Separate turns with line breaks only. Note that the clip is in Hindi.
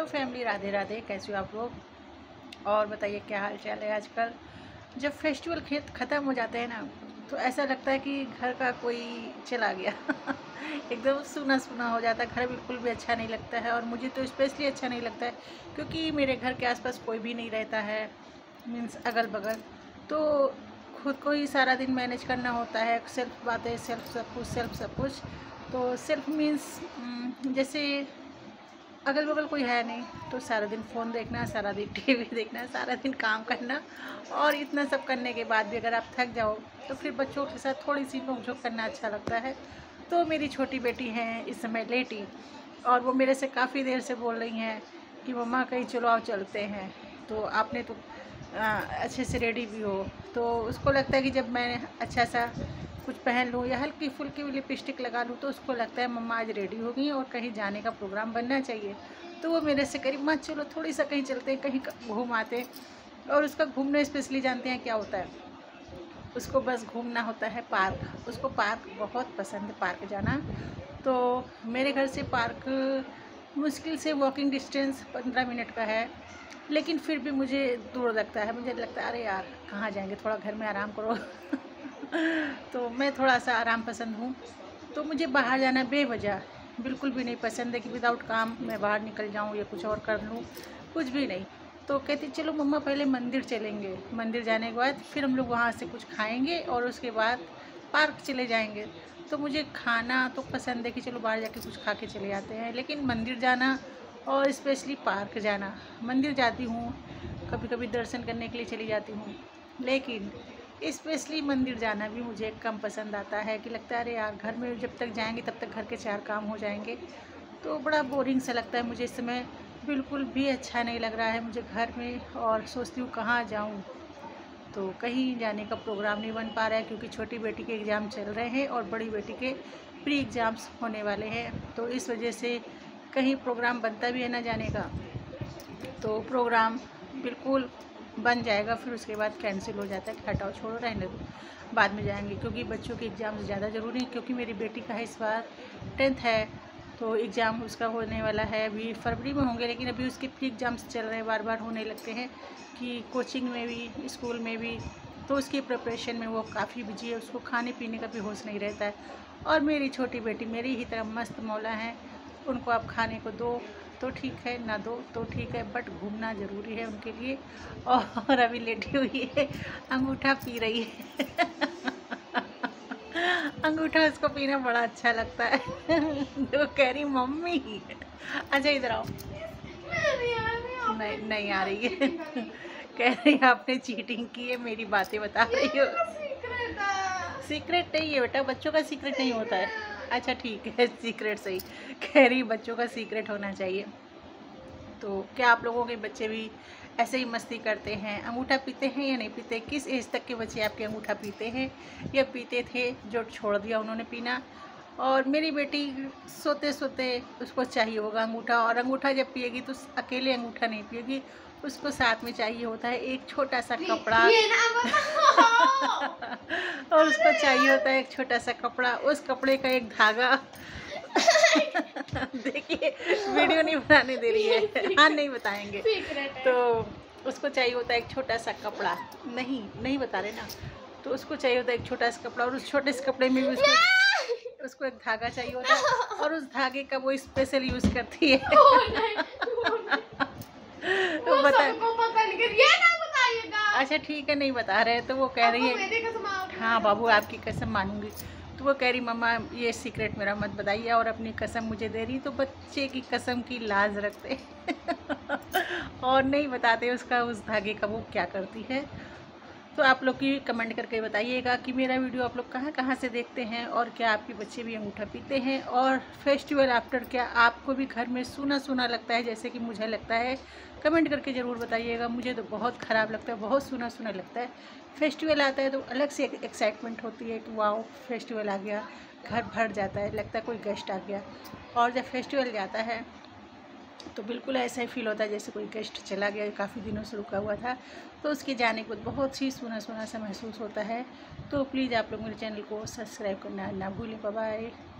Hello family, Radhe Radhe. कैसे हो आप लोग? और बताइए क्या हाल चाल है आजकल। जब फेस्टिवल ख़त्म हो जाते हैं ना, तो ऐसा लगता है कि घर का कोई चला गया। एकदम सूना सूना हो जाता है, घर बिल्कुल भी अच्छा नहीं लगता है। और मुझे तो स्पेशली अच्छा नहीं लगता है क्योंकि मेरे घर के आसपास कोई भी नहीं रहता है, मीन्स अगल बगल। तो खुद को ही सारा दिन मैनेज करना होता है, सेल्फ बातें, सेल्फ सब कुछ। तो सेल्फ मीन्स जैसे अगल बगल कोई है नहीं, तो सारा दिन फ़ोन देखना, सारा दिन टीवी देखना, सारा दिन काम करना। और इतना सब करने के बाद भी अगर आप थक जाओ तो फिर बच्चों के साथ थोड़ी सी नोक-झोंक करना अच्छा लगता है। तो मेरी छोटी बेटी हैं इस समय लेटी, और वो मेरे से काफ़ी देर से बोल रही हैं कि मम्मा कहीं चलो, आओ चलते हैं। तो आपने तो अच्छे से रेडी भी हो, तो उसको लगता है कि जब मैं अच्छा सा कुछ पहन लूँ या हल्की फुल्की लिपस्टिक लगा लूँ तो उसको लगता है मम्मा आज रेडी हो गई और कहीं जाने का प्रोग्राम बनना चाहिए। तो वो मेरे से करी, माँ चलो थोड़ी सा कहीं चलते हैं, कहीं घूम आते हैं। और उसका घूमना स्पेशली जानते हैं क्या होता है? उसको बस घूमना होता है पार्क। उसको पार्क बहुत पसंद है, पार्क जाना। तो मेरे घर से पार्क मुश्किल से वॉकिंग डिस्टेंस 15 मिनट का है, लेकिन फिर भी मुझे दूर लगता है। मुझे लगता है अरे यार कहाँ जाएंगे, थोड़ा घर में आराम करो। तो मैं थोड़ा सा आराम पसंद हूँ, तो मुझे बाहर जाना बेवजह बिल्कुल भी नहीं पसंद है कि विदाउट काम मैं बाहर निकल जाऊँ या कुछ और कर लूँ, कुछ भी नहीं। तो कहती चलो मम्मा पहले मंदिर चलेंगे, मंदिर जाने के बाद फिर हम लोग वहाँ से कुछ खाएंगे और उसके बाद पार्क चले जाएंगे। तो मुझे खाना तो पसंद है कि चलो बाहर जाके कुछ खा के चले जाते हैं, लेकिन मंदिर जाना और स्पेशली पार्क जाना, मंदिर जाती हूँ कभी कभी दर्शन करने के लिए चली जाती हूँ, लेकिन स्पेशली मंदिर जाना भी मुझे कम पसंद आता है कि लगता है अरे यार घर में जब तक जाएंगे तब तक घर के 4 काम हो जाएंगे। तो बड़ा बोरिंग सा लगता है मुझे इस समय, बिल्कुल भी अच्छा नहीं लग रहा है मुझे घर में। और सोचती हूँ कहाँ जाऊँ, तो कहीं जाने का प्रोग्राम नहीं बन पा रहा है क्योंकि छोटी बेटी के एग्ज़ाम चल रहे हैं और बड़ी बेटी के प्री एग्ज़ाम्स होने वाले हैं। तो इस वजह से कहीं प्रोग्राम बनता भी है ना जाने का, तो प्रोग्राम बिल्कुल बन जाएगा, फिर उसके बाद कैंसिल हो जाता है कि हटाओ छोड़ो रहने दो, बाद में जाएंगे। क्योंकि बच्चों के एग्ज़ाम ज़्यादा ज़रूरी है, क्योंकि मेरी बेटी का है इस बार 10th है, तो एग्ज़ाम उसका होने वाला है, अभी फरवरी में होंगे, लेकिन अभी उसके प्री एग्ज़ाम्स चल रहे हैं, बार बार होने लगते हैं कि कोचिंग में भी स्कूल में भी। तो उसकी प्रिपरेशन में वो काफ़ी बिजी है, उसको खाने पीने का भी होश नहीं रहता है। और मेरी छोटी बेटी मेरी ही तरह मस्त मौला है, उनको आप खाने को दो तो ठीक है, ना दो तो ठीक है, बट घूमना ज़रूरी है उनके लिए। और अभी लेटी हुई है, अंगूठा पी रही है। अंगूठा उसको पीना बड़ा अच्छा लगता है। तो कह रही मम्मी, अच्छा इधर आओ। नहीं नहीं आ रही है। कह रही आपने चीटिंग की है, मेरी बातें बता रही हो। सीक्रेट नहीं है बेटा, बच्चों का सीक्रेट नहीं होता है। अच्छा ठीक है, सीक्रेट सही। कह रही बच्चों का सीक्रेट होना चाहिए। तो क्या आप लोगों के बच्चे भी ऐसे ही मस्ती करते हैं, अंगूठा पीते हैं या नहीं पीते? किस एज तक के बच्चे आपके अंगूठा पीते हैं या पीते थे जो छोड़ दिया उन्होंने पीना? और मेरी बेटी सोते सोते उसको चाहिए होगा अंगूठा, और अंगूठा जब पिएगी तो अकेले अंगूठा नहीं पिएगी, उसको साथ में चाहिए होता है एक छोटा सा कपड़ा। और उसको चाहिए होता है एक छोटा सा कपड़ा, उस कपड़े का एक धागा। देखिए वीडियो नहीं बनाने दे रही है। हाँ नहीं बताएंगे। तो उसको चाहिए होता है एक छोटा सा कपड़ा, नहीं नहीं बता रहे ना। तो उसको चाहिए होता है एक छोटा सा कपड़ा, और उस छोटे से कपड़े में भी उसको एक धागा चाहिए होता है, और उस धागे का वो स्पेशल यूज करती है। तो बता, अच्छा ठीक है नहीं बता रहे, तो वो कह रही है हाँ बाबू आपकी कसम मानूंगी। तो वो कह रही मम्मा ये सीक्रेट मेरा मत बताइए, और अपनी कसम मुझे दे रही। तो बच्चे की कसम की लाज रखते। और नहीं बताते उसका, उस धागे का वो क्या करती है। तो आप लोग की कमेंट करके बताइएगा कि मेरा वीडियो आप लोग कहाँ कहाँ से देखते हैं, और क्या आपके बच्चे भी अंगूठा पीते हैं। और फेस्टिवल आफ्टर क्या आपको भी घर में सूना सूना लगता है जैसे कि मुझे लगता है? कमेंट करके ज़रूर बताइएगा। मुझे तो बहुत ख़राब लगता है, बहुत सूना सूना लगता है। फेस्टिवल आता है तो अलग से एक्साइटमेंट होती है कि वाओ फेस्टिवल आ गया, घर भर जाता है, लगता है कोई गेस्ट आ गया। और जब फेस्टिवल जाता है तो बिल्कुल ऐसा ही फील होता है जैसे कोई गेस्ट चला गया, काफ़ी दिनों से रुका हुआ था, तो उसके जाने के बाद बहुत ही सूना सूना सा महसूस होता है। तो प्लीज़ आप लोग मेरे चैनल को सब्सक्राइब करना ना भूलें। Bye bye.